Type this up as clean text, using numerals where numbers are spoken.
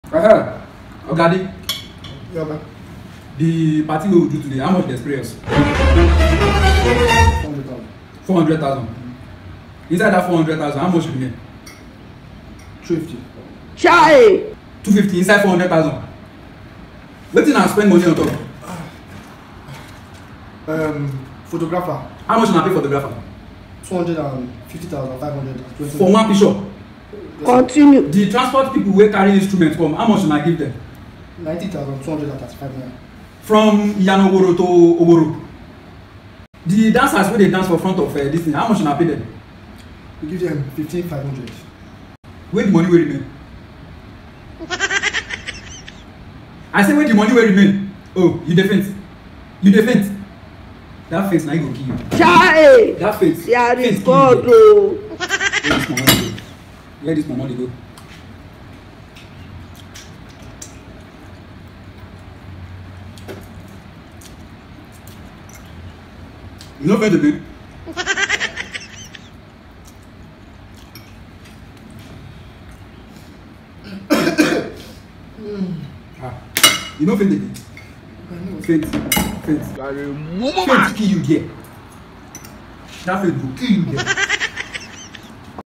Ogadi, Yeah, man. the party we will do today, how much they spray us? 400,000. 400,000. Inside that 400,000, how much remain? 250. Chai! 250 inside 400,000. Wetin I spend money on top? Photographer. How much na pay photographer? 250,000, 500. For one picture. Continue. The transport people wey carry instruments come, how much una give them? 90,235 naira. From Iyanoworo to Oworo. The dancers wey dey dance for front of this thing, how much una pay them? We give them 15,500. Where the money wey remain? I say where the money wey remain? Oh, you dey faint. You dey faint. That face na e go kill you. Chai! That face. There face is kill you God there. o. Where this mama dey go? Where this mama dey go? You no faint again? You no faint again? Faint. Faint. Faint kill you there. That faint go kill you there.